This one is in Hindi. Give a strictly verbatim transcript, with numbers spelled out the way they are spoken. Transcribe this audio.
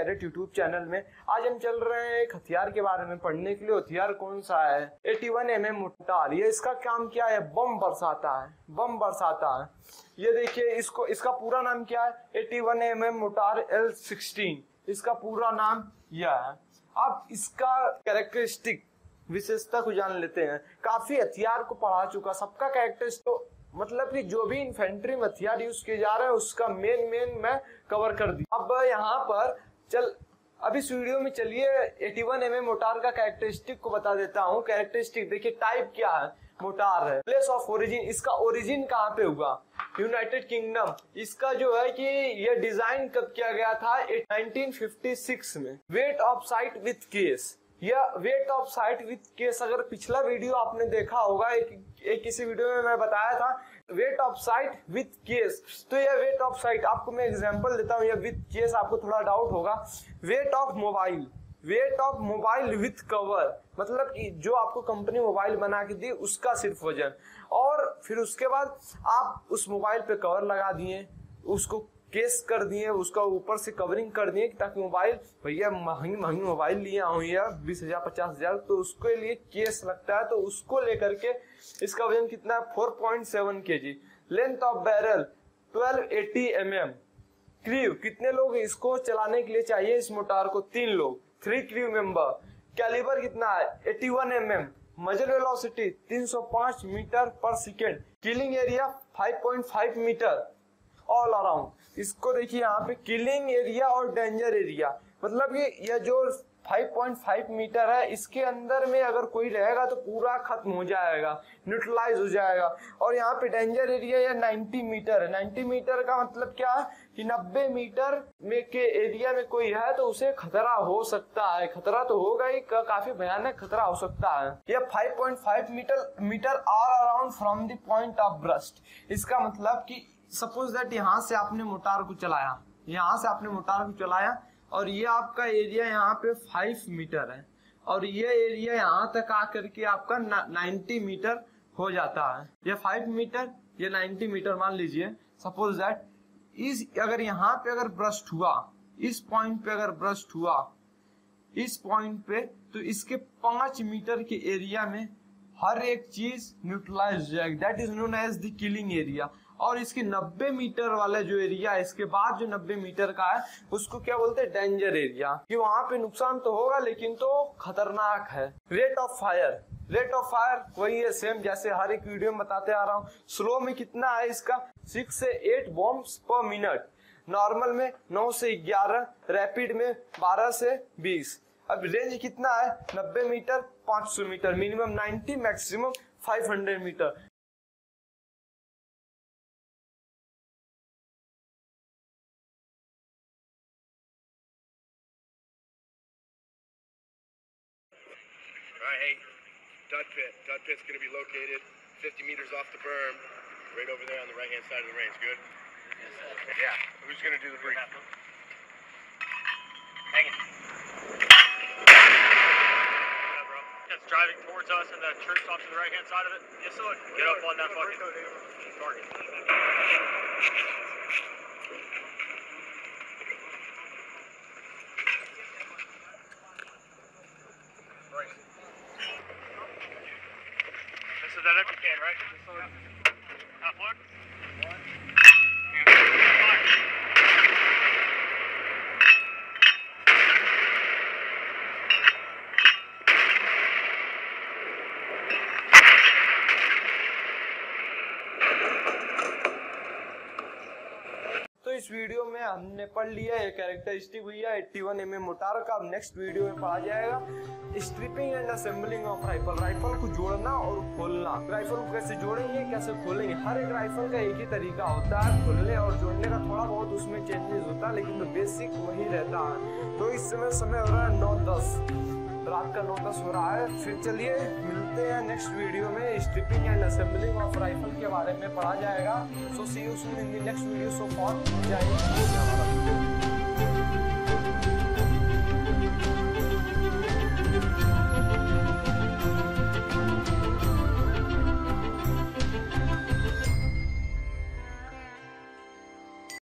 कैडेट यूट्यूब चैनल में। आज हम चल रहे हैं एक हथियार के बारे में पढ़ने के लिए। हथियार कौन सा है? इक्यासी एम एम मोटार। ये इसका काम क्या है? बम बरसाता है, बम बरसाता है। ये देखिए, इसको इसका पूरा नाम क्या है? इक्यासी एम एम मोटार एल सोलह, इसका पूरा नाम यह है। अब इसका कैरेक्टरिस्टिक विशेषता को जान लेते हैं। काफी हथियार को पढ़ा चुका, सबका कैरेक्टरिस्टिक मतलब कि जो भी इन्फेंट्री में हथियार यूज किए जा रहे हैं उसका मेन मेन मैं कवर कर दी। अब यहाँ पर चल अब इस वीडियो में चलिए इक्यासी एम एम मोटार का कैरेक्टरिस्टिक को बता देता हूँ। कैरेक्टरिस्टिक देखिए, टाइप क्या है? मोटार है। प्लेस ऑफ ओरिजिन, इसका ओरिजिन कहाँ पे हुआ? United Kingdom. इसका जो है कि ये डिजाइन कब किया गया था? नाइनटीन फिफ्टी सिक्स में। Weight of sight with case, या weight of sight with case. अगर पिछला वीडियो आपने देखा होगा, एक, एक किसी वीडियो में मैं बताया था weight of sight with case, तो यह वेट ऑफ साइट, आपको मैं एग्जांपल देता हूँ। यह विथ केस आपको थोड़ा डाउट होगा। Weight of mobile, weight of mobile with cover, मतलब कि जो आपको कंपनी मोबाइल बना के दी उसका सिर्फ वजन। और फिर उसके बाद आप उस मोबाइल पे कवर लगा दिए, उसको केस कर दिए, उसका ऊपर से कवरिंग कर दिए ताकि मोबाइल, भैया महंगी महंगी मोबाइल लिए आऊँ या बीस हजार पचास हजार, तो उसके लिए केस लगता है। तो उसको लेकर के इसका वजन कितना है? Four point seven KG. Length of barrel twelve eighty M M. Crew, कितने लोग इसको चलाने के लिए चाहिए इस मोटार को? तीन लोग, थ्री क्रू मेंबर। कैलिबर कितना है? इक्यासी एम एम। मजल वेलोसिटी तीन सौ पाँच मीटर पर second. Killing area five point five metre all around. इसको देखिए यहाँ पे किलिंग एरिया और डेंजर एरिया, मतलब ये यह जो फाइव पॉइंट फाइव मीटर है, इसके अंदर में अगर कोई रहेगा तो पूरा खत्म हो जाएगा, न्यूट्रलाइज हो जाएगा। और यहाँ पे डेंजर एरिया या नाइन्टी मीटर है। नाइन्टी मीटर का मतलब क्या है कि नब्बे मीटर में के एरिया में कोई है तो उसे खतरा हो सकता है। खतरा तो होगा ही, काफी भयानक खतरा हो सकता है। यह five point five metre metre all around from the point of burst. इसका मतलब कि सपोज दैट यहाँ से आपने मोटार को चलाया, यहाँ से आपने मोटार को चलाया और ये आपका एरिया यहाँ पे फाइव मीटर है और ये एरिया यहाँ तक आकर के आपका नाइन्टी मीटर हो जाता है। ये फाइव मीटर, ये नाइन्टी मीटर मान लीजिए। सपोज दैट इस अगर यहाँ पे अगर ब्रस्ट हुआ, इस पॉइंट पे अगर ब्रस्ट हुआ, इस पॉइंट पे, तो इसके पांच मीटर के एरिया में हर एक चीज न्यूट्रलाइज हो जाएगी। That is known as the killing area. और इसके नब्बे मीटर वाला जो एरिया है, इसके बाद जो नब्बे मीटर का है, उसको क्या बोलते हैं? Danger area. कि वहां पे नुकसान तो होगा लेकिन तो खतरनाक है। Rate of fire, rate of fire वही है सेम जैसे हर एक वीडियो में बताते आ रहा हूँ। स्लो में कितना है इसका? सिक्स से eight bombs per minute. Normal में नौ से ग्यारह, रैपिड में बारह से बीस। अब रेंज कितना है? नब्बे मीटर, पांच सौ metre. Minimum ninety, maximum five hundred metre. All right, hey, Dud Pit. Dud Pit's going to be located fifty meters off the berm, right over there on the right-hand side of the range. Good? Yes, sir. Yeah. Who's going to do the brief? Hang it. Yeah, bro. It's driving towards us, and the church stops to the right-hand side of it. Yes, sir. Get up on that fucking target. Right. This is that empty can, right? Half look? One. तो इस वीडियो में हमने पढ़ लिया है कैरेक्टरिस्टिक हुई है इक्यासी एम एम मोटार का। अब नेक्स्ट वीडियो में पढ़ा जाएगा stripping and assembling of rifle. Rifle को जोड़ना और खोलना। राइफल को कैसे जोड़ेंगे, कैसे खोलेंगे। हर एक राइफल का एक ही तरीका होता है खोलने और जोड़ने का। थोड़ा बहुत उसमें चेंजेस होता है लेकिन तो बेसिक वही रहता है। तो इस समय समय हो रहा है नौ दस, रात का नौ दस हो रहा है। फिर चलिए मिलते हैं नेक्स्ट वीडियो में। Stripping and assembling of rifle के बारे में पढ़ा जाएगा। So see you soon in the next video. So for जय हिंद।